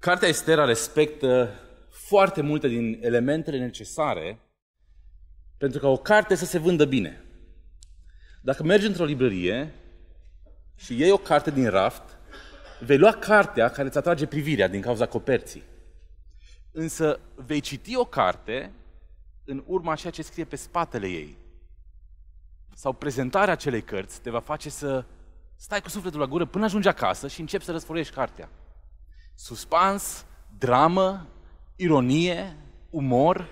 Cartea Estera respectă foarte multe din elementele necesare pentru ca o carte să se vândă bine. Dacă mergi într-o librărie și iei o carte din raft, vei lua cartea care îți atrage privirea din cauza coperții. Însă vei citi o carte în urma ceea ce scrie pe spatele ei. Sau prezentarea acelei cărți te va face să stai cu sufletul la gură până ajungi acasă și începi să răsfoiești cartea. Suspans, dramă, ironie, umor,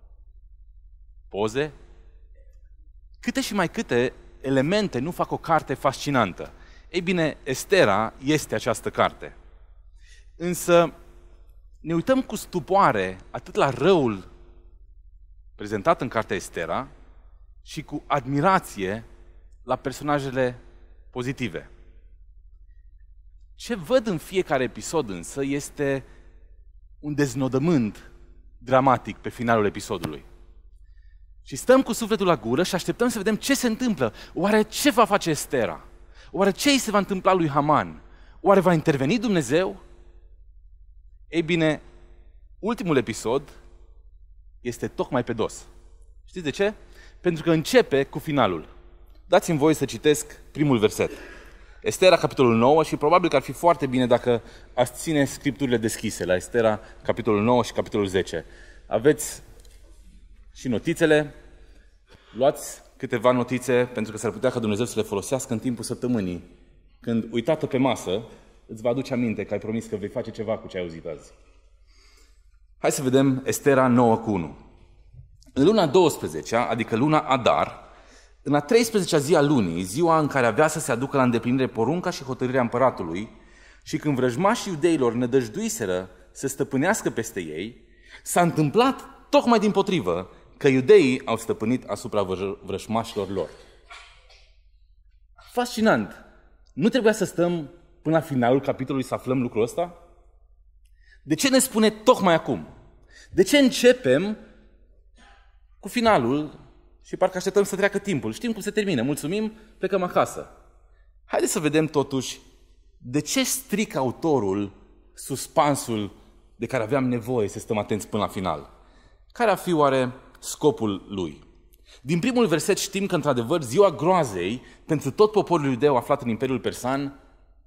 poze. Câte și mai câte elemente nu fac o carte fascinantă. Ei bine, Estera este această carte. Însă ne uităm cu stupoare atât la răul prezentat în cartea Estera și cu admirație la personajele pozitive. Ce văd în fiecare episod însă este un deznodământ dramatic pe finalul episodului. Și stăm cu sufletul la gură și așteptăm să vedem ce se întâmplă. Oare ce va face Estera? Oare ce îi se va întâmpla lui Haman? Oare va interveni Dumnezeu? Ei bine, ultimul episod este tocmai pe dos. Știți de ce? Pentru că începe cu finalul. Dați-mi voie să citesc primul verset. Estera, capitolul 9, și probabil că ar fi foarte bine dacă ați ține scripturile deschise la Estera, capitolul 9 și capitolul 10. Aveți și notițele, luați câteva notițe, pentru că s-ar putea ca Dumnezeu să le folosească în timpul săptămânii. Când uitată pe masă, îți va aduce aminte că ai promis că vei face ceva cu ce ai auzit azi. Hai să vedem Estera 9:1. În luna 12-a, adică luna Adar, în a 13-a zi a lunii, ziua în care avea să se aducă la îndeplinire porunca și hotărârea împăratului, și când vrăjmașii iudeilor nădăjduiseră să stăpânească peste ei, s-a întâmplat tocmai dimpotrivă că iudeii au stăpânit asupra vrăjmașilor lor. Fascinant! Nu trebuia să stăm până la finalul capitolului să aflăm lucrul ăsta? De ce ne spune tocmai acum? De ce începem cu finalul și parcă așteptăm să treacă timpul? Știm cum se termină, mulțumim, plecăm acasă. Haideți să vedem totuși de ce strică autorul suspansul de care aveam nevoie să stăm atenți până la final. Care ar fi oare scopul lui? Din primul verset știm că, într-adevăr, ziua groazei pentru tot poporul iudeu aflat în Imperiul Persan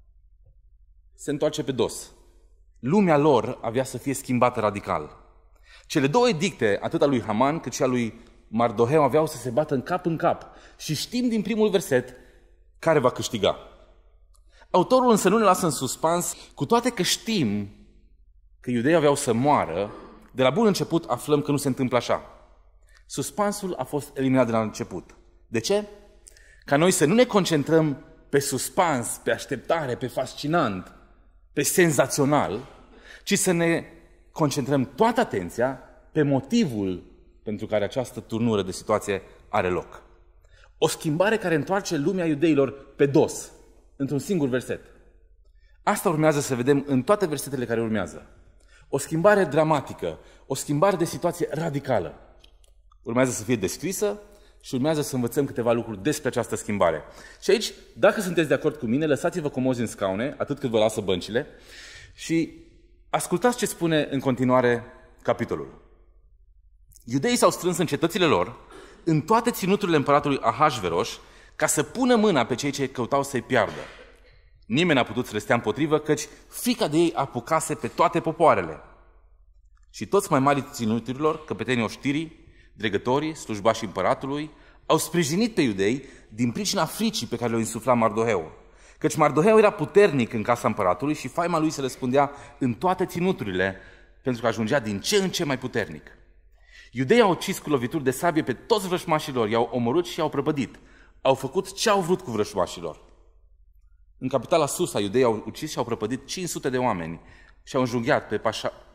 se întoarce pe dos. Lumea lor avea să fie schimbată radical. Cele două edicte, atât a lui Haman cât și a lui Mardoheu, aveau să se bată în cap. Și știm din primul verset care va câștiga. Autorul însă nu ne lasă în suspans, cu toate că știm că iudeii aveau să moară. De la bun început aflăm că nu se întâmplă așa. Suspansul a fost eliminat de la început. De ce? Ca noi să nu ne concentrăm pe suspans, pe așteptare, pe fascinant, pe senzațional, ci să ne concentrăm toată atenția pe motivul pentru care această turnură de situație are loc. O schimbare care întoarce lumea iudeilor pe dos, într-un singur verset. Asta urmează să vedem în toate versetele care urmează. O schimbare dramatică, o schimbare de situație radicală. Urmează să fie descrisă și urmează să învățăm câteva lucruri despre această schimbare. Și aici, dacă sunteți de acord cu mine, lăsați-vă comozi în scaune, atât cât vă lasă băncile, și ascultați ce spune în continuare capitolul. Iudeii s-au strâns în cetățile lor, în toate ținuturile împăratului Ahasveros, ca să pună mâna pe cei ce căutau să-i piardă. Nimeni n-a putut să le stea împotrivă, căci frica de ei apucase pe toate popoarele. Și toți mai mari ținuturilor, căpetenii oștirii, dregătorii, slujbașii împăratului, au sprijinit pe iudei din pricina fricii pe care le-o insufla Mardoheu. Căci Mardoheu era puternic în casa împăratului și faima lui se răspândea în toate ținuturile, pentru că ajungea din ce în ce mai puternic. Iudeii au ucis cu lovituri de sabie pe toți vrăjmașilor, i-au omorât și i-au prăpădit. Au făcut ce au vrut cu vrăjmașilor. În capitala Susa, iudeii au ucis și au prăpădit 500 de oameni și au înjunghiat pe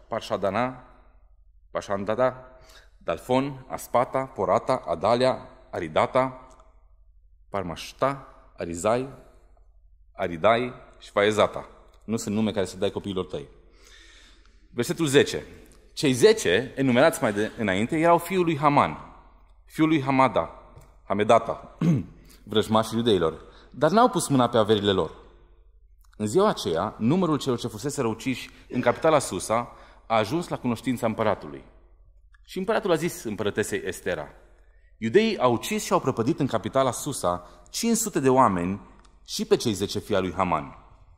Pașandada, Dalfon, Aspata, Porata, Adalia, Aridata, Parmașta, Arizai, Aridai și Faezata. Nu sunt nume care să dai copiilor tăi. Versetul 10. Cei 10, enumerați mai înainte, erau fiul lui Haman, fiul lui Hamedata, vrăjmașii iudeilor, dar n-au pus mâna pe averile lor. În ziua aceea, numărul celor ce fusese uciși în capitala Susa a ajuns la cunoștința împăratului. Și împăratul a zis împărătesei Estera: iudeii au ucis și au prăpădit în capitala Susa 500 de oameni și pe cei 10 fii al lui Haman.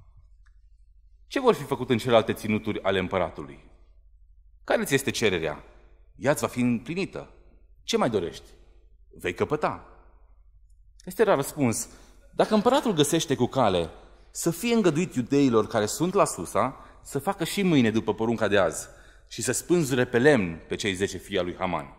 Ce vor fi făcut în celelalte ținuturi ale împăratului? Care ți este cererea? Ea îți va fi împlinită. Ce mai dorești? Vei căpăta. Ester a răspuns: dacă împăratul găsește cu cale să fie îngăduit iudeilor care sunt la Susa să facă și mâine după porunca de azi și să spânzure pe lemn pe cei 10 fii al lui Haman.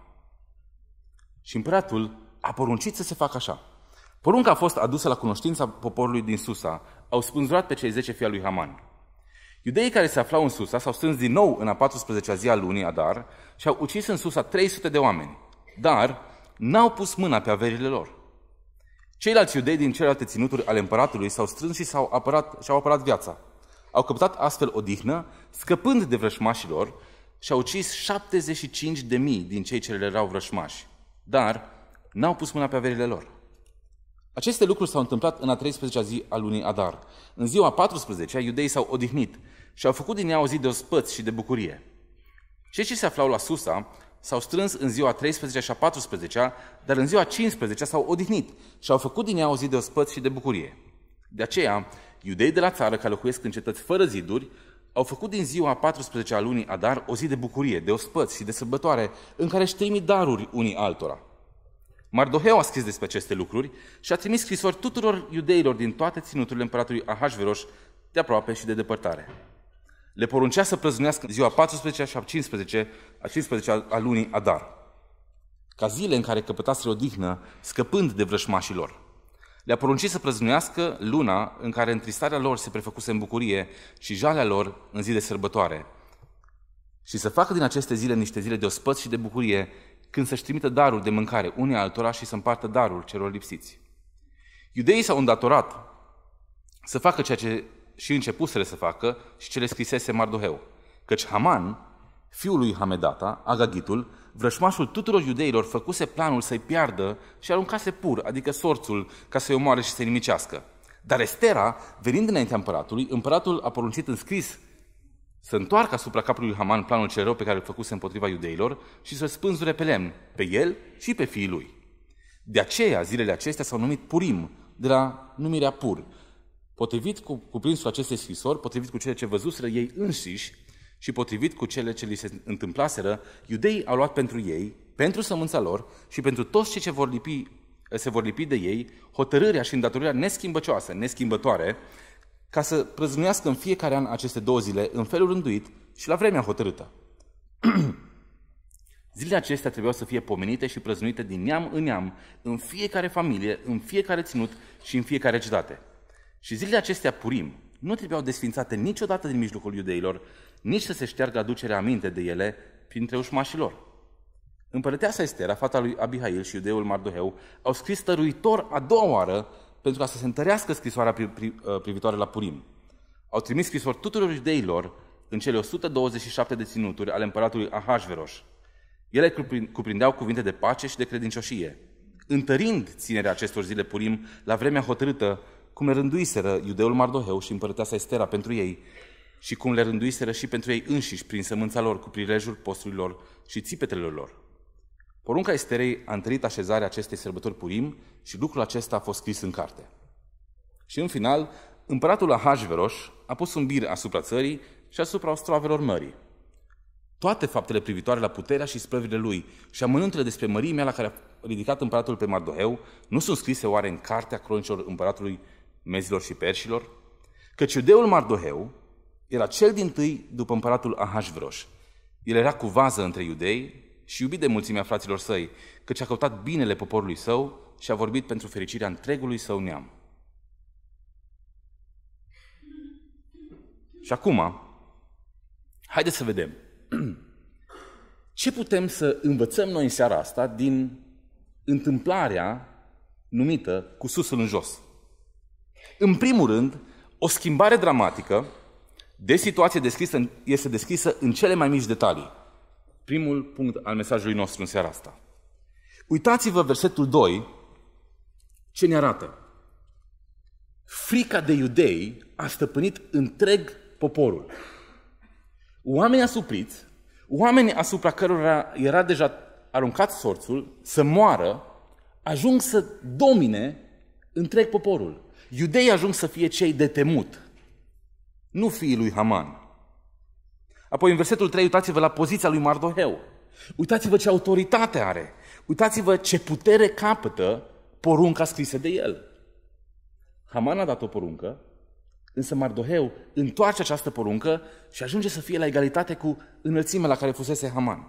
Și împăratul a poruncit să se facă așa. Porunca a fost adusă la cunoștința poporului din Susa. Au spânzurat pe cei 10 fii al lui Haman. Iudeii care se aflau în Susa s-au strâns din nou în a 14-a zi a lunii Adar și au ucis în Susa 300 de oameni, dar n-au pus mâna pe averile lor. Ceilalți iudei din celelalte ținuturi ale împăratului s-au strâns și și-au apărat viața. Au căpătat astfel odihnă, scăpând de vrășmașii lor, și au ucis 75.000 din cei ce le erau vrășmași, dar n-au pus mâna pe averile lor. Aceste lucruri s-au întâmplat în a 13-a zi a lunii Adar. În ziua 14-a, iudeii s-au odihnit și au făcut din ea o zi de ospăț și de bucurie. Cei ce se aflau la Susa s-au strâns în ziua 13-a și a 14-a, dar în ziua 15-a s-au odihnit și au făcut din ea o zi de ospăț și de bucurie. De aceea, iudeii de la țară care locuiesc în cetăți fără ziduri au făcut din ziua 14-a a lunii Adar o zi de bucurie, de ospăț și de sărbătoare, în care își trimit daruri unii altora. Mardoheu a scris despre aceste lucruri și a trimis scrisori tuturor iudeilor din toate ținuturile împăratului Ahasveros, de aproape și de depărtare. Le poruncea să prăznuiască ziua 14 și a 15 a lunii Adar, ca zile în care căpătaseră odihnă, scăpând de vrășmașii lor. Le-a poruncit să prăznuiască luna în care întristarea lor se prefăcuse în bucurie și jalea lor în zi de sărbătoare, și să facă din aceste zile niște zile de ospăț și de bucurie, când să-și trimită darul de mâncare unii altora și să împartă darul celor lipsiți. Iudeii s-au îndatorat să facă ceea ce și începuseră să facă și ce le scrisese Mardoheu, căci Haman, fiul lui Hamedata, Agagitul, vrășmașul tuturor iudeilor, făcuse planul să-i piardă și aruncase pur, adică sorțul, ca să-i omoare și să-i nimicească. Dar Estera, venind înaintea împăratului, împăratul a poruncit în scris să întoarcă asupra capului lui Haman planul cel rău pe care îl făcuse împotriva iudeilor și să spânzure pe lemn, pe el și pe fiii lui. De aceea, zilele acestea s-au numit Purim, de la numirea Pur. Potrivit cu cuprinsul acestei scrisori, potrivit cu cele ce văzuseră ei înșiși și potrivit cu cele ce li se întâmplaseră, iudeii au luat pentru ei, pentru sămânța lor și pentru toți cei ce se vor lipi de ei, hotărârea și îndatorirea neschimbăcioasă, neschimbătoare, ca să prăznuiască în fiecare an aceste 2 zile, în felul rânduit și la vremea hotărâtă. Zilele acestea trebuiau să fie pomenite și prăznuite din neam în neam, în fiecare familie, în fiecare ținut și în fiecare cetate. Și zilele acestea Purim nu trebuiau desfințate niciodată din mijlocul iudeilor, nici să se șteargă aducerea aminte de ele printre ușmașii lor. Împărăteasa Estera, fata lui Abihail și iudeul Mardoheu, au scris stăruitor a 2-a oară pentru ca să se întărească scrisoarea privitoare la Purim. Au trimis scrisori tuturor iudeilor în cele 127 de ținuturi ale împăratului Ahasveros. Ele cuprindeau cuvinte de pace și de credincioșie, întărind ținerea acestor zile Purim la vremea hotărâtă, cum le rânduiseră iudeul Mardoheu și împărăteasa Estera pentru ei și cum le rânduiseră și pentru ei înșiși prin sămânța lor, cu prilejul postului lor și țipetelor lor. Porunca Esterei a întărit așezarea acestei sărbători Purim și lucrul acesta a fost scris în carte. Și în final, împăratul Ahasveros a pus un bir asupra țării și asupra ostroavelor mării. Toate faptele privitoare la puterea și sprăvile lui și amănuntele despre mărimea la care a ridicat împăratul pe Mardoheu nu sunt scrise oare în cartea cronicilor împăratului Mezilor și Perșilor? Căci iudeul Mardoheu era cel dintâi după împăratul Ahasveros. El era cu vază între iudei și iubit de mulțimea fraților săi, căci a căutat binele poporului său și a vorbit pentru fericirea întregului său neam. Și acum, haideți să vedem ce putem să învățăm noi în seara asta din întâmplarea numită cu susul în jos. În primul rând, o schimbare dramatică de situație este descrisă în cele mai mici detalii. Primul punct al mesajului nostru în seara asta. Uitați-vă versetul 2, ce ne arată. Frica de iudei a stăpânit întreg poporul. Oamenii asupriți, oamenii asupra cărora era deja aruncat sorțul să moară, ajung să domine întreg poporul. Iudeii ajung să fie cei de temut, nu fiii lui Haman. Apoi în versetul 3, uitați-vă la poziția lui Mardoheu. Uitați-vă ce autoritate are. Uitați-vă ce putere capătă porunca scrisă de el. Haman a dat o poruncă, însă Mardoheu întoarce această poruncă și ajunge să fie la egalitate cu înălțimea la care fusese Haman.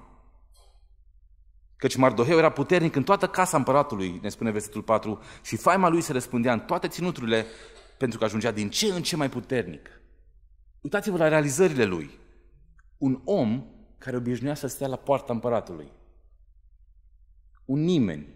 Căci Mardoheu era puternic în toată casa împăratului, ne spune versetul 4, și faima lui se răspândea în toate ținuturile pentru că ajungea din ce în ce mai puternic. Uitați-vă la realizările lui. Un om care obișnuia să stea la poarta împăratului. Un nimeni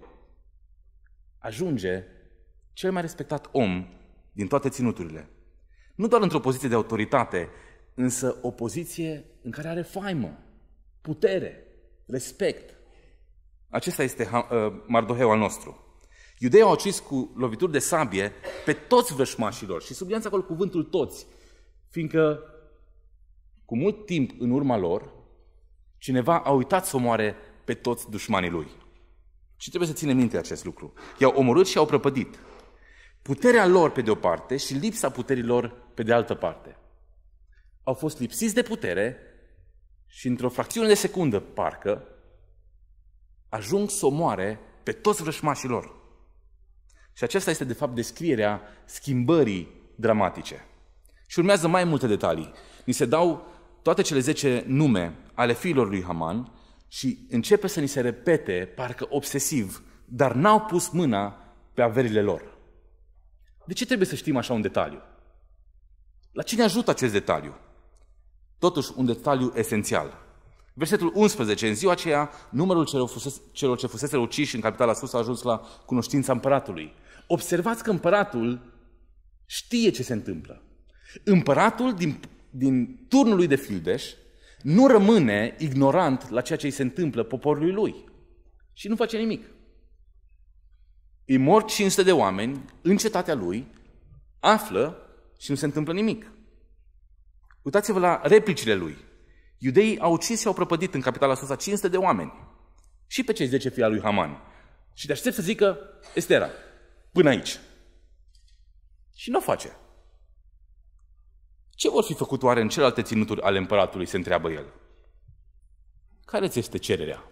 ajunge cel mai respectat om din toate ținuturile. Nu doar într-o poziție de autoritate, însă o poziție în care are faimă, putere, respect. Acesta este Mardoheu al nostru. Iudeii au ucis cu lovituri de sabie pe toți vrășmașilor și subliniați acolo cuvântul toți, fiindcă cu mult timp în urma lor, cineva a uitat să omoare pe toți dușmanii lui. Și trebuie să ținem minte acest lucru. I-au omorât și i-au prăpădit. Puterea lor pe de o parte și lipsa puterilor pe de altă parte. Au fost lipsiți de putere și într-o fracțiune de secundă, parcă, ajung să omoare pe toți vrășmașii lor. Și aceasta este, de fapt, descrierea schimbării dramatice. Și urmează mai multe detalii. Ni se dau toate cele 10 nume ale fiilor lui Haman și începe să ni se repete, parcă obsesiv, dar n-au pus mâna pe averile lor. De ce trebuie să știm așa un detaliu? La cine ajută acest detaliu? Totuși, un detaliu esențial. Versetul 11. În ziua aceea, numărul celor ce fusese uciși în capitala sus a ajuns la cunoștința împăratului. Observați că împăratul știe ce se întâmplă. Împăratul din turnul lui de fildeș nu rămâne ignorant la ceea ce îi se întâmplă poporului lui. Și nu face nimic. Îi mor 500 de oameni în cetatea lui, află și nu se întâmplă nimic. Uitați-vă la replicile lui. Iudeii au ucis și au prăpădit în capitala Susa 500 de oameni. Și pe cei 10 fii al lui Haman. Și te aștept să zică, Estera, până aici. Și nu o face. Ce vor fi făcut oare în celelalte ținuturi ale împăratului, se întreabă el. Care ți este cererea?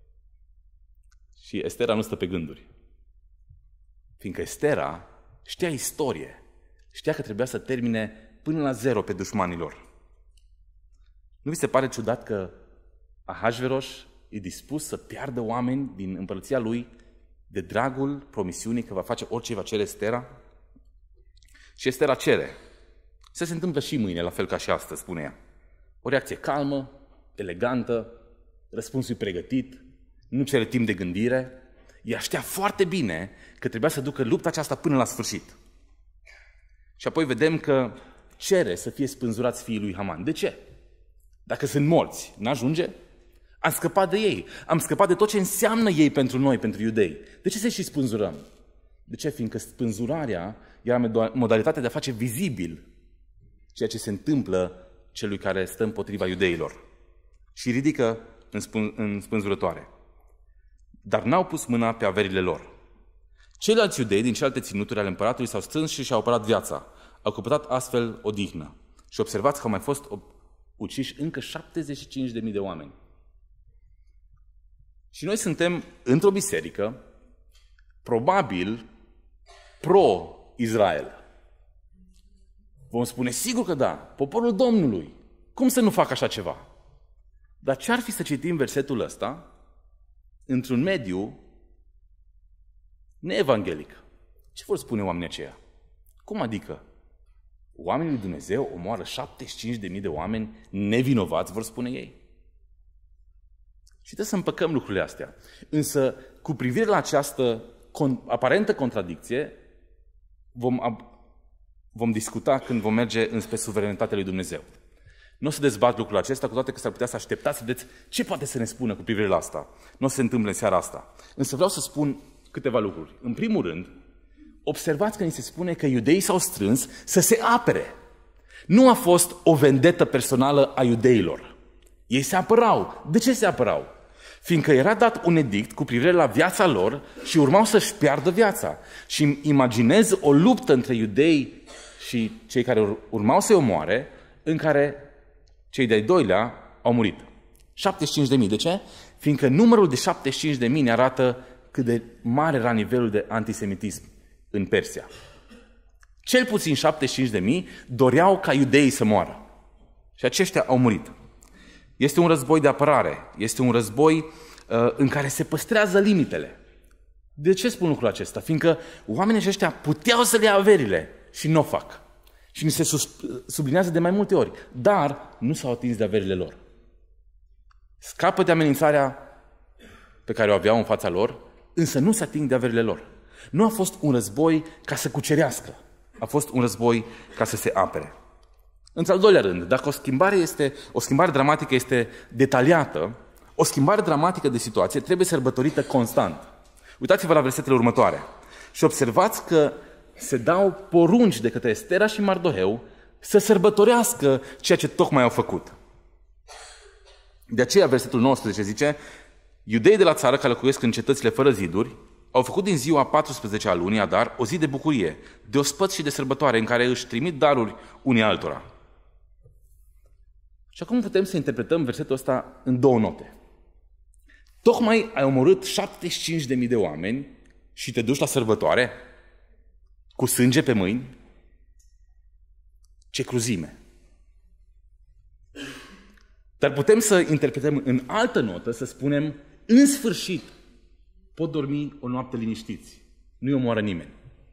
Și Estera nu stă pe gânduri. Fiindcă Estera știa istorie. Știa că trebuia să termine până la 0 pe dușmanilor. Nu vi se pare ciudat că Ahasveros e dispus să piardă oameni din împărăția lui de dragul promisiunii că va face orice va cere Estera? Și Estera cere. Se întâmplă și mâine, la fel ca și astăzi, spune ea. O reacție calmă, elegantă, răspunsul pregătit, nu cere timp de gândire. Ea știa foarte bine că trebuia să ducă lupta aceasta până la sfârșit. Și apoi vedem că cere să fie spânzurați fiii lui Haman. De ce? Dacă sunt morți, n-ajunge? Am scăpat de ei. Am scăpat de tot ce înseamnă ei pentru noi, pentru iudei. De ce să-i și spânzurăm? De ce? Fiindcă spânzurarea era modalitatea de a face vizibil ceea ce se întâmplă celui care stă împotriva iudeilor. Și ridică în spânzurătoare. Dar n-au pus mâna pe averile lor. Ceilalți iudei din celelalte ținuturi ale împăratului s-au strâns și și-au apărat viața. Au căpătat astfel odihnă. Și observați că au mai fost uciși încă 75.000 de oameni. Și noi suntem într-o biserică, probabil pro-Israel. Vom spune, sigur că da, poporul Domnului. Cum să nu facă așa ceva? Dar ce ar fi să citim versetul ăsta într-un mediu neevanghelic? Ce vor spune oamenii aceia? Cum adică? Oamenii lui Dumnezeu omoară 75.000 de oameni nevinovați, vor spune ei. Și trebuie să împăcăm lucrurile astea. Însă, cu privire la această aparentă contradicție, vom discuta când vom merge înspre suveranitatea lui Dumnezeu. Nu o să dezbat lucrul acesta, cu toate că s-ar putea să așteptați să vedeți ce poate să ne spună cu privire la asta. Nu o să se întâmple în seara asta. Însă vreau să spun câteva lucruri. În primul rând, observați că ni se spune că iudeii s-au strâns să se apere. Nu a fost o vendetă personală a iudeilor. Ei se apărau. De ce se apărau? Fiindcă era dat un edict cu privire la viața lor și urmau să-și piardă viața. Și îmi imaginez o luptă între iudei și cei care urmau să-i omoare, în care cei de-ai doilea au murit. 75.000. De ce? Fiindcă numărul de 75.000 ne arată cât de mare era nivelul de antisemitism în Persia. Cel puțin 75.000 doreau ca iudeii să moară. Și aceștia au murit. Este un război de apărare. Este un război în care se păstrează limitele. De ce spun lucrul acesta? Fiindcă oamenii aceștia puteau să le ia averile și nu o fac. Și ni se sublinează de mai multe ori. Dar nu s-au atins de averile lor. Scapă de amenințarea pe care o aveau în fața lor, însă nu se ating de averile lor. Nu a fost un război ca să cucerească. A fost un război ca să se apere. În al doilea rând, dacă o schimbare dramatică este detaliată, o schimbare dramatică de situație trebuie sărbătorită constant. Uitați-vă la versetele următoare și observați că se dau porunci de către Estera și Mardoheu să sărbătorească ceea ce tocmai au făcut. De aceea versetul 19 zice: iudeii de la țară care locuiesc în cetățile fără ziduri au făcut din ziua 14 a lunii Adar o zi de bucurie, de ospăț și de sărbătoare, în care își trimit daruri unii altora. Și acum putem să interpretăm versetul ăsta în două note. Tocmai ai omorât 75.000 de oameni și te duci la sărbătoare cu sânge pe mâini? Ce cruzime! Dar putem să interpretăm în altă notă, să spunem: în sfârșit pot dormi o noapte liniștiți. Nu-i omoară nimeni.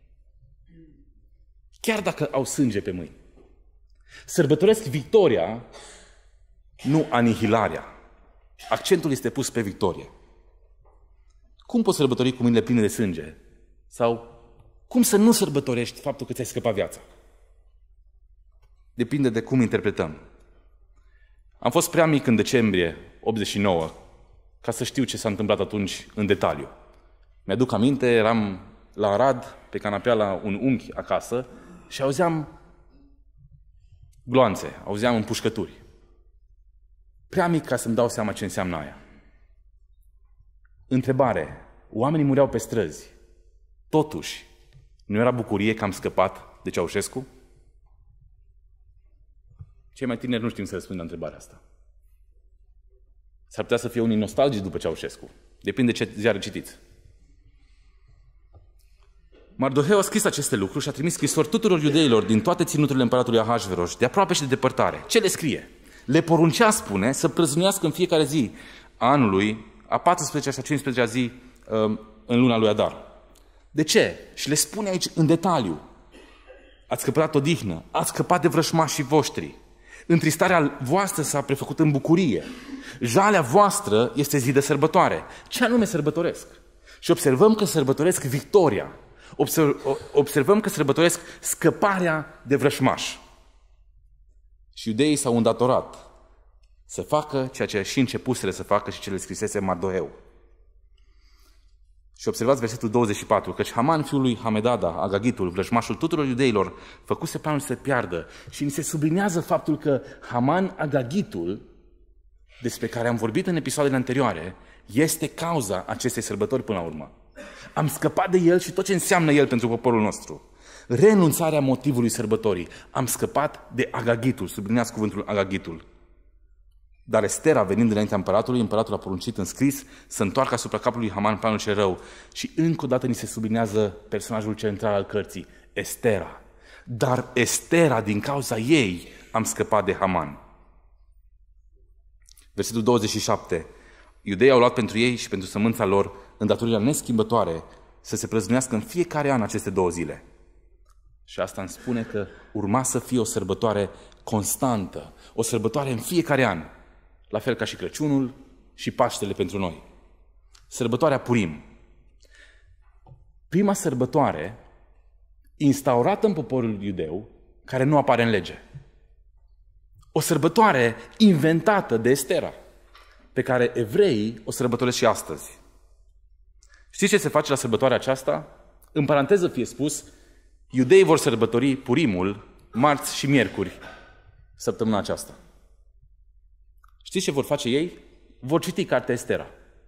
Chiar dacă au sânge pe mâini. Sărbătoresc victoria, nu anihilarea. Accentul este pus pe victorie. Cum poți sărbători cu mâinile pline de sânge? Sau cum să nu sărbătorești faptul că ți-ai scăpat viața? Depinde de cum interpretăm. Am fost prea mic în decembrie 89 ca să știu ce s-a întâmplat atunci în detaliu. Mi-aduc aminte, eram la Arad, pe canapea la un unchi acasă și auzeam gloanțe, auzeam împușcături. Prea mic ca să-mi dau seama ce înseamnă aia. Întrebare: oamenii mureau pe străzi. Totuși, nu era bucurie că am scăpat de Ceaușescu? Cei mai tineri nu știm să răspundă la întrebarea asta. S-ar putea să fie unii nostalgici după Ceaușescu. Depinde ce ziare citiți. Mardoheu a scris aceste lucruri și a trimis scrisori tuturor iudeilor din toate ținuturile împăratului Ahasveros, de aproape și de depărtare. Ce le scrie? Le poruncea, spune, să prăznuiască în fiecare zi anului, a 14-a și a 15-a zi în luna lui Adar. De ce? Și le spune aici în detaliu. Ați scăpat odihnă, ați scăpat de vrășmașii voștri. Întristarea voastră s-a prefăcut în bucurie. Jalea voastră este zi de sărbătoare. Ce anume sărbătoresc? Și observăm că sărbătoresc victoria. Observăm că sărbătoresc scăparea de vrășmași. Și iudeii s-au îndatorat să facă ceea ce și începuseră să facă și ce le scrisese Mardoheu. Și observați versetul 24, căci Haman, fiul lui Hamedada, Agagitul, vrăjmașul tuturor iudeilor, făcuse planul să se piardă. Și ni se sublinează faptul că Haman, Agagitul, despre care am vorbit în episoadele anterioare, este cauza acestei sărbători până la urmă. Am scăpat de el și tot ce înseamnă el pentru poporul nostru. Renunțarea motivului sărbătorii. Am scăpat de Agagitul, sublineați cuvântul Agagitul. Dar Estera, venind înaintea împăratului, împăratul a poruncit în scris să întoarcă asupra capului Haman planul cel rău. Și încă o dată ni se sublinează personajul central al cărții, Estera. Dar Estera, din cauza ei, am scăpat de Haman. Versetul 27. Iudeii au luat pentru ei și pentru sămânța lor îndatorirea neschimbătoare să se prăznuiască în fiecare an aceste 2 zile. Și asta îmi spune că urma să fie o sărbătoare constantă, o sărbătoare în fiecare an, la fel ca și Crăciunul și Paștele pentru noi. Sărbătoarea Purim. Prima sărbătoare instaurată în poporul iudeu, care nu apare în lege. O sărbătoare inventată de Estera, pe care evreii o sărbătoresc și astăzi. Știți ce se face la sărbătoarea aceasta? În paranteză fie spus, iudeii vor sărbători Purimul marți și miercuri săptămâna aceasta. Știți ce vor face ei? Vor citi cartea Estera.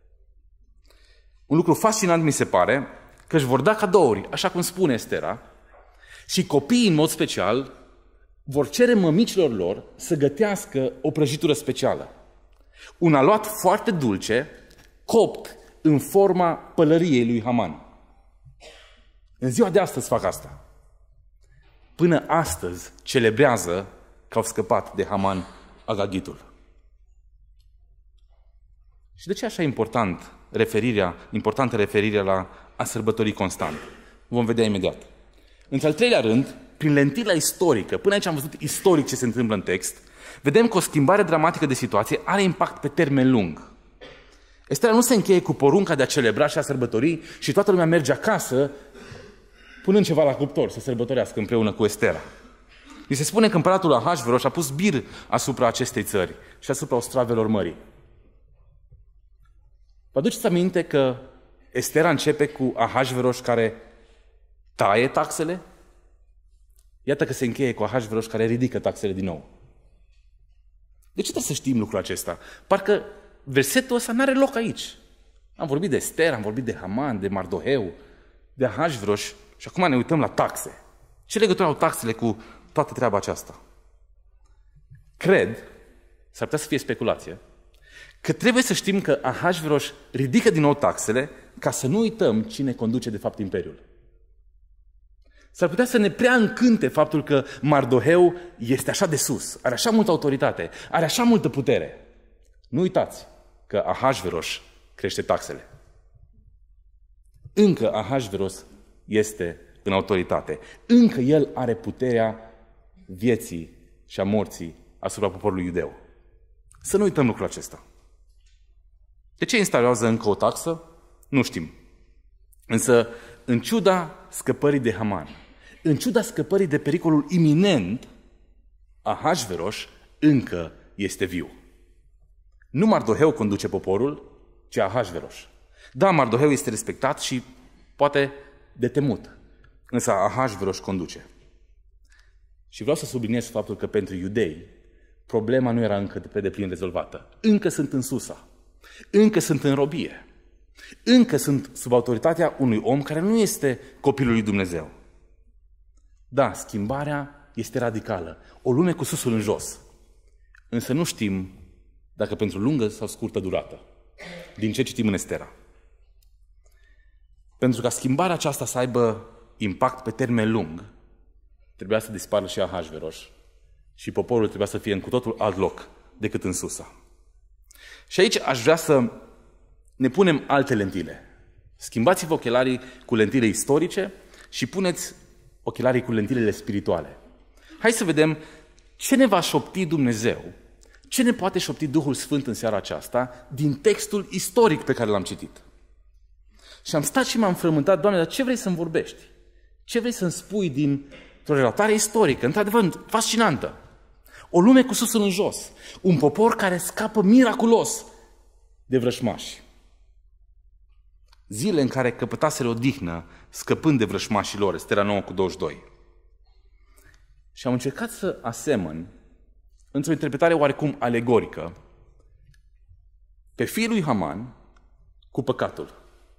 Un lucru fascinant mi se pare că își vor da cadouri, așa cum spune Estera, și copiii în mod special vor cere mămicilor lor să gătească o prăjitură specială. Un aluat foarte dulce, copt în forma pălăriei lui Haman. În ziua de astăzi fac asta. Până astăzi celebrează că au scăpat de Haman Agagitul. Și de ce așa importantă referirea la a sărbători constant? Vom vedea imediat. Într-al treilea rând, prin lentila istorică, până aici am văzut istoric ce se întâmplă în text, vedem că o schimbare dramatică de situație are impact pe termen lung. Estera nu se încheie cu porunca de a celebra și a sărbători și toată lumea merge acasă punând ceva la cuptor să sărbătorească împreună cu Estera. Ni se spune că împăratul Ahasveros a pus bir asupra acestei țări și asupra ostravelor mării. Vă aduceți aminte că Estera începe cu Ahasveros care taie taxele? Iată că se încheie cu Ahasveros care ridică taxele din nou. De ce trebuie să știm lucrul acesta? Parcă versetul ăsta n-are loc aici. Am vorbit de Estera, am vorbit de Haman, de Mardoheu, de Ahasveros și acum ne uităm la taxe. Ce legătură au taxele cu toată treaba aceasta? Cred, s-ar putea să fie speculație, că trebuie să știm că Ahasveros ridică din nou taxele ca să nu uităm cine conduce de fapt imperiul. S-ar putea să ne prea încânte faptul că Mardoheu este așa de sus, are așa multă autoritate, are așa multă putere. Nu uitați că Ahasveros crește taxele. Încă Ahasveros este în autoritate. Încă el are puterea vieții și a morții asupra poporului iudeu. Să nu uităm lucrul acesta. De ce instalează încă o taxă? Nu știm. Însă, în ciuda scăpării de Haman, în ciuda scăpării de pericolul iminent, Ahasveros încă este viu. Nu Mardoheu conduce poporul, ci Ahasveros. Da, Mardoheu este respectat și poate de temut, însă Ahasveros conduce. Și vreau să subliniez faptul că pentru iudei problema nu era încă pe deplin rezolvată. Încă sunt în Susa, încă sunt în robie, încă sunt sub autoritatea unui om care nu este copilul lui Dumnezeu. Da, schimbarea este radicală, o lume cu susul în jos, însă nu știm dacă pentru lungă sau scurtă durată, din ce citim în Estera. Pentru ca schimbarea aceasta să aibă impact pe termen lung, trebuia să dispară și Ahasveros și poporul trebuia să fie în cu totul alt loc decât în Susa. Și aici aș vrea să ne punem alte lentile. Schimbați-vă ochelarii cu lentile istorice și puneți ochelarii cu lentilele spirituale. Hai să vedem ce ne va șopti Dumnezeu, ce ne poate șopti Duhul Sfânt în seara aceasta din textul istoric pe care l-am citit. Și am stat și m-am frământat, Doamne, dar ce vrei să-mi vorbești? Ce vrei să-mi spui dintr-o relatare istorică, într-adevăr fascinantă? O lume cu susul în jos, un popor care scapă miraculos de vrășmași. Zile în care căpătaseră odihnă, scăpând de vrășmașii lor, Estera 9:22. Și am încercat să asemăn, într-o interpretare oarecum alegorică, pe fiul lui Haman cu păcatul.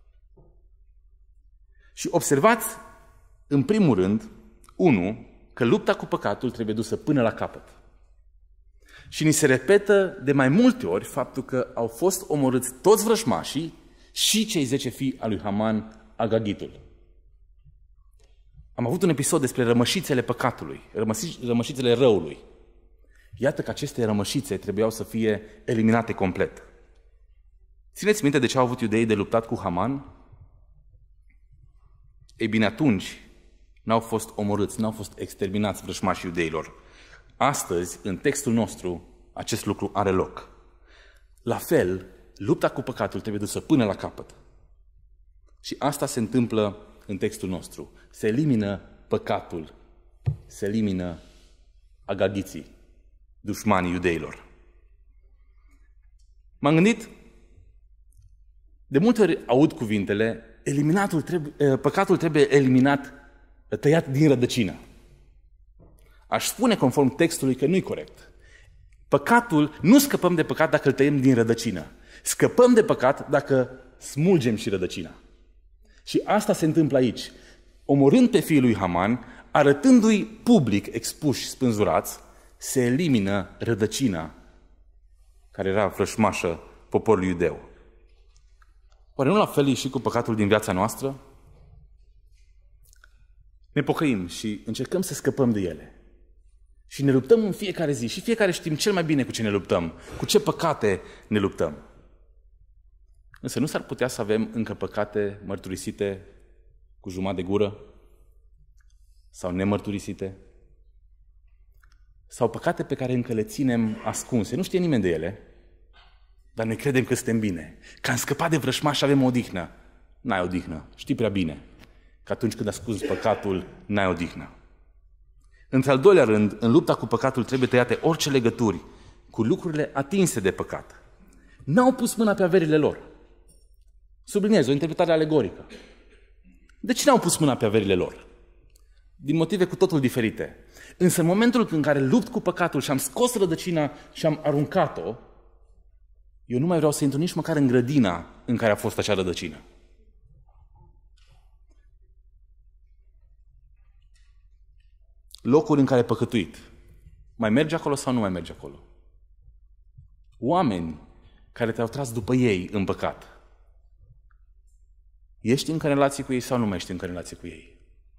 Și observați, în primul rând, că lupta cu păcatul trebuie dusă până la capăt. Și ni se repetă de mai multe ori faptul că au fost omorâți toți vrășmașii și cei 10 fii al lui Haman Agagitul. Am avut un episod despre rămășițele păcatului, rămășițele răului. Iată că aceste rămășițe trebuiau să fie eliminate complet. Țineți minte de ce au avut iudeii de luptat cu Haman? Ei bine, atunci n-au fost omorâți, n-au fost exterminați vrășmașii iudeilor. Astăzi, în textul nostru, acest lucru are loc. La fel, lupta cu păcatul trebuie dusă până la capăt. Și asta se întâmplă în textul nostru. Se elimină păcatul, se elimină agagiții, dușmanii iudeilor. M-am gândit, de multe ori aud cuvintele, păcatul trebuie eliminat, tăiat din rădăcină. Aș spune conform textului că nu-i corect. Păcatul, nu scăpăm de păcat dacă îl tăiem din rădăcină. Scăpăm de păcat dacă smulgem și rădăcina. Și asta se întâmplă aici. Omorând pe fiul lui Haman, arătându-i public expuși, spânzurați, se elimină rădăcina care era frășmașă poporului iudeu. Oare nu la fel e și cu păcatul din viața noastră? Ne pocăim și încercăm să scăpăm de ele. Și ne luptăm în fiecare zi. Și fiecare știm cel mai bine cu ce ne luptăm, cu ce păcate ne luptăm. Însă nu s-ar putea să avem încă păcate mărturisite cu jumătate de gură? Sau nemărturisite? Sau păcate pe care încă le ținem ascunse? Nu știe nimeni de ele, dar noi credem că suntem bine. Că am scăpat de vrășmaș și avem odihnă. N-ai odihnă. Știi prea bine că atunci când ascunzi păcatul, n-ai odihnă. Într-al doilea rând, în lupta cu păcatul trebuie tăiate orice legături cu lucrurile atinse de păcat. N-au pus mâna pe averile lor. Subliniez, o interpretare alegorică. De ce n-au pus mâna pe averile lor? Din motive cu totul diferite. Însă în momentul în care lupt cu păcatul și am scos rădăcina și am aruncat-o, eu nu mai vreau să intru nici măcar în grădina în care a fost acea rădăcină. Locuri în care ai păcătuit. Mai mergi acolo sau nu mai mergi acolo? Oameni care te-au tras după ei în păcat. Ești în relație cu ei sau nu mai ești în relație cu ei?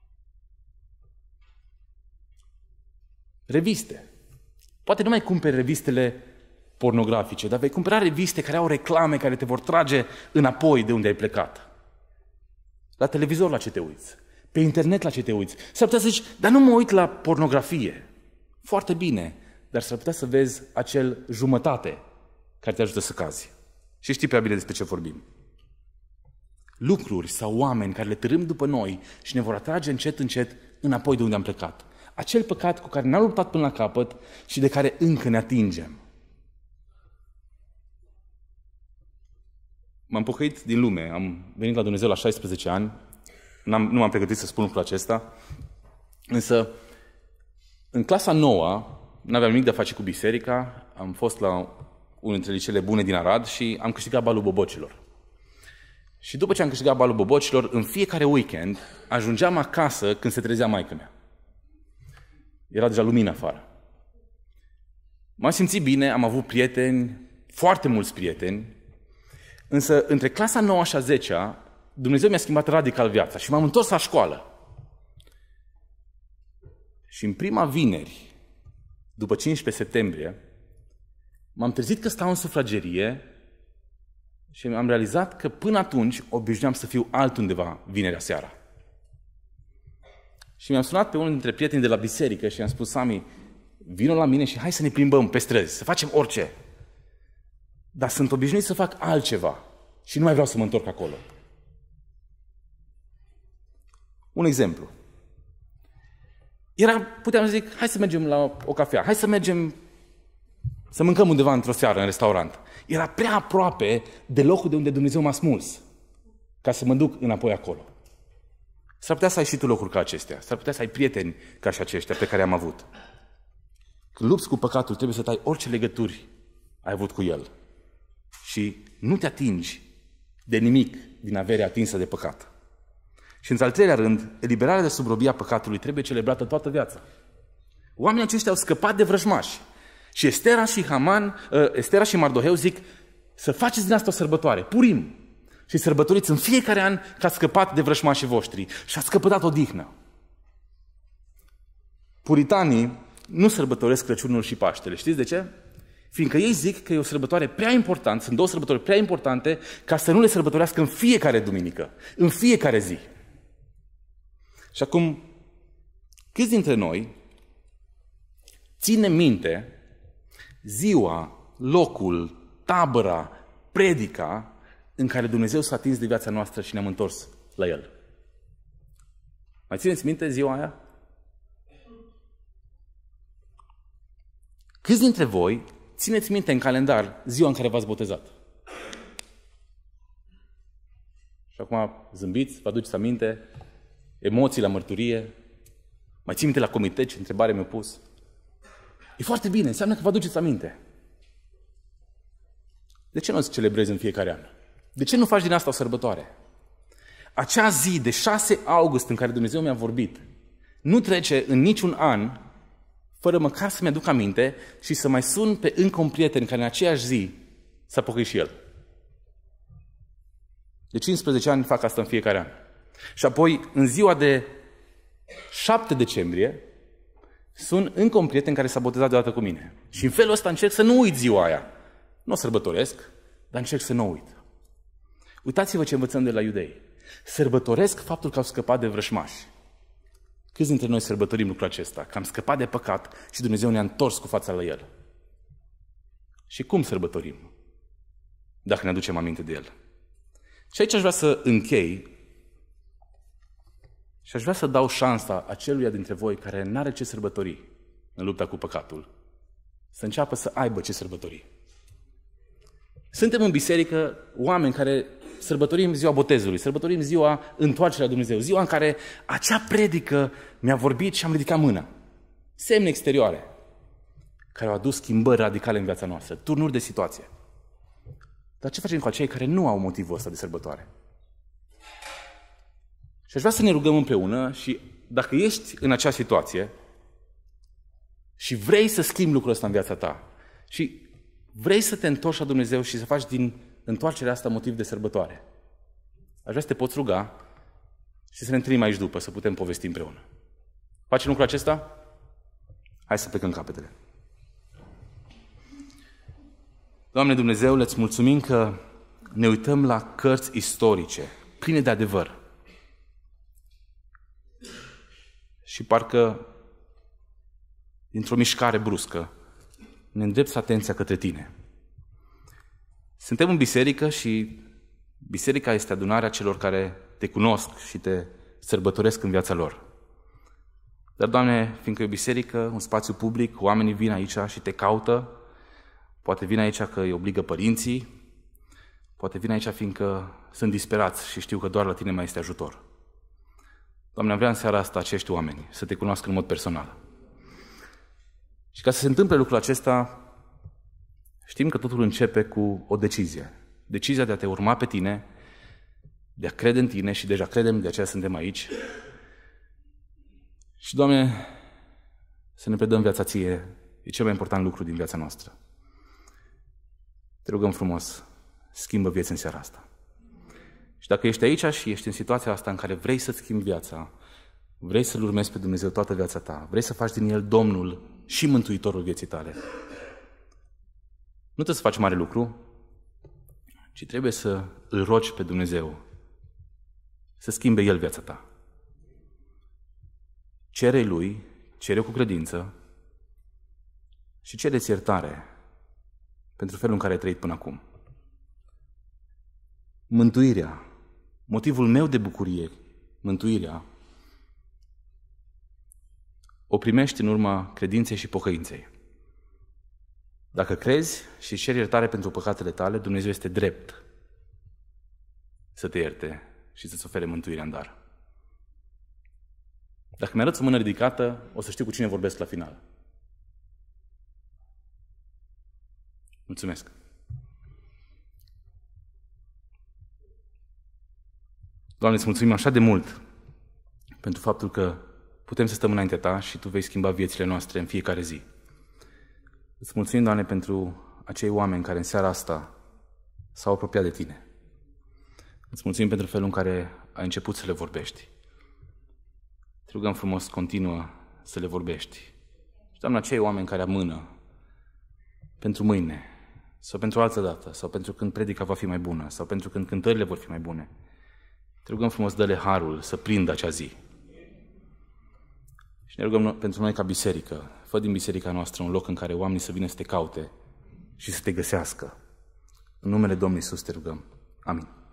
Reviste. Poate nu mai cumperi revistele pornografice, dar vei cumpăra reviste care au reclame, care te vor trage înapoi de unde ai plecat. La televizor la ce te uiți? Pe internet la ce te uiți? S-ar putea să zici, dar nu mă uit la pornografie. Foarte bine, dar s-ar putea să vezi acel jumătate care te ajută să cazi. Și știi prea bine despre ce vorbim. Lucruri sau oameni care le târâm după noi și ne vor atrage încet, încet înapoi de unde am plecat. Acel păcat cu care n-am luptat până la capăt și de care încă ne atingem. M-am pocăit din lume, am venit la Dumnezeu la 16 ani, nu m-am pregătit să spun lucrul acesta, însă în clasa 9 n-aveam nimic de a face cu biserica, am fost la unul dintre liceele bune din Arad și am câștigat balul bobocilor. Și după ce am câștigat balul bobocilor, în fiecare weekend ajungeam acasă când se trezea maică-mea. Era deja lumină afară. M-am simțit bine, am avut prieteni, foarte mulți prieteni, însă între clasa 9 și a 10-a, Dumnezeu mi-a schimbat radical viața și m-am întors la școală. Și în prima vineri, după 15 septembrie, m-am trezit că stau în sufragerie și am realizat că până atunci obișnuiam să fiu altundeva vinerea seara. Și mi-am sunat pe unul dintre prietenii de la biserică și i-am spus, Sami, vino la mine și hai să ne plimbăm pe străzi, să facem orice. Dar sunt obișnuit să fac altceva și nu mai vreau să mă întorc acolo. Un exemplu. Puteam să zic, hai să mergem la o cafea, hai să mergem să mâncăm undeva într-o seară în restaurant. Era prea aproape de locul de unde Dumnezeu m-a smuls ca să mă duc înapoi acolo. S-ar putea să ai și tu locuri ca acestea, s-ar putea să ai prieteni ca și aceștia pe care am avut. Când lupți cu păcatul, trebuie să tai orice legături ai avut cu el. Și nu te atingi de nimic din averea atinsă de păcat. Și în al treilea rând, eliberarea de sub robia păcatului trebuie celebrată toată viața. Oamenii aceștia au scăpat de vrăjmași. Și Estera și Mardoheu zic să faceți din asta o sărbătoare, Purim. Și sărbătoriți în fiecare an că ați scăpat de vrăjmașii voștri și ați scăpătat odihnă. Puritanii nu sărbătoresc Crăciunul și Paștele. Știți de ce? Fiindcă ei zic că e o sărbătoare prea importantă, sunt două sărbători prea importante ca să nu le sărbătorească în fiecare duminică, în fiecare zi. Și acum, câți dintre noi ținem minte ziua, locul, tabăra, predica în care Dumnezeu s-a atins de viața noastră și ne-am întors la El? Mai țineți minte ziua aia? Câți dintre voi țineți minte în calendar ziua în care v-ați botezat? Și acum zâmbiți, vă aduceți aminte, emoții la mărturie. Mai ții minte la comitet ce întrebare mi-a pus? E foarte bine, înseamnă că vă aduceți aminte. De ce nu o celebrezi în fiecare an? De ce nu faci din asta o sărbătoare? Acea zi de 6 august în care Dumnezeu mi-a vorbit, nu trece în niciun an fără măcar să-mi aduc aminte și să mai sun pe încă un prieten care în aceeași zi s-a pocăit și el. De 15 ani fac asta în fiecare an. Și apoi, în ziua de 7 decembrie, sun încă un prieten care s-a botezat deodată cu mine. Și în felul ăsta încerc să nu uit ziua aia. Nu o sărbătoresc, dar încerc să nu uit. Uitați-vă ce învățăm de la iudei. Sărbătoresc faptul că au scăpat de vrășmași. Câți dintre noi sărbătorim lucrul acesta? Că am scăpat de păcat și Dumnezeu ne-a întors cu fața la El. Și cum sărbătorim? Dacă ne aducem aminte de El. Și aici aș vrea să închei și aș vrea să dau șansa aceluia dintre voi care n-are ce sărbători în lupta cu păcatul, să înceapă să aibă ce sărbători. Suntem în biserică oameni care sărbătorim ziua botezului, sărbătorim ziua întoarcerea la Dumnezeu, ziua în care acea predică mi-a vorbit și am ridicat mâna. Semne exterioare care au adus schimbări radicale în viața noastră, turnuri de situație. Dar ce facem cu acei care nu au motivul ăsta de sărbătoare? Și aș vrea să ne rugăm împreună și dacă ești în acea situație și vrei să schimbi lucrul ăsta în viața ta și vrei să te întorci la Dumnezeu și să faci din întoarcerea asta motiv de sărbătoare, aș vrea să te poți ruga și să ne întâlnim aici după, să putem povesti împreună. Facem lucrul acesta? Hai să plecăm capetele. Doamne Dumnezeu, le-ți mulțumim că ne uităm la cărți istorice, pline de adevăr. Și parcă, dintr-o mișcare bruscă, ne îndrepți atenția către Tine. Suntem în biserică și biserica este adunarea celor care Te cunosc și Te sărbătoresc în viața lor. Dar, Doamne, fiindcă e o biserică, un spațiu public, oamenii vin aici și Te caută, poate vin aici că îi obligă părinții, poate vin aici fiindcă sunt disperați și știu că doar la Tine mai este ajutor. Doamne, am vrea în seara asta acești oameni să Te cunoască în mod personal. Și ca să se întâmple lucrul acesta, știm că totul începe cu o decizie. Decizia de a Te urma pe Tine, de a crede în Tine și deja credem, de aceea suntem aici. Și, Doamne, să ne predăm viața Ție, e cel mai important lucru din viața noastră. Te rugăm frumos, schimbă vieți în seara asta. Și dacă ești aici și ești în situația asta în care vrei să-ți schimbi viața, vrei să-L urmezi pe Dumnezeu toată viața ta, vrei să faci din El Domnul și Mântuitorul vieții tale, nu trebuie să faci mare lucru, ci trebuie să îl rogi pe Dumnezeu să schimbe El viața ta. Cere Lui, cere cu credință și cere-ți iertare pentru felul în care ai trăit până acum. Mântuirea, motivul meu de bucurie, mântuirea, o primești în urma credinței și pocăinței. Dacă crezi și ceri iertare pentru păcatele tale, Dumnezeu este drept să te ierte și să-ți ofere mântuirea în dar. Dacă mi-arăți o mână ridicată, o să știu cu cine vorbesc la final. Mulțumesc! Doamne, îți mulțumim așa de mult pentru faptul că putem să stăm înaintea Ta și Tu vei schimba viețile noastre în fiecare zi. Îți mulțumim, Doamne, pentru acei oameni care în seara asta s-au apropiat de Tine. Îți mulțumim pentru felul în care ai început să le vorbești. Te rugăm frumos, continuă să le vorbești. Și, Doamne, acei oameni care amână pentru mâine, sau pentru o altă dată, sau pentru când predica va fi mai bună, sau pentru când cântările vor fi mai bune, te rugăm frumos, dă-le harul să prindă acea zi. Și ne rugăm pentru noi ca biserică, fă din biserica noastră un loc în care oamenii să vină să Te caute și să Te găsească. În numele Domnului Iisus te rugăm. Amin.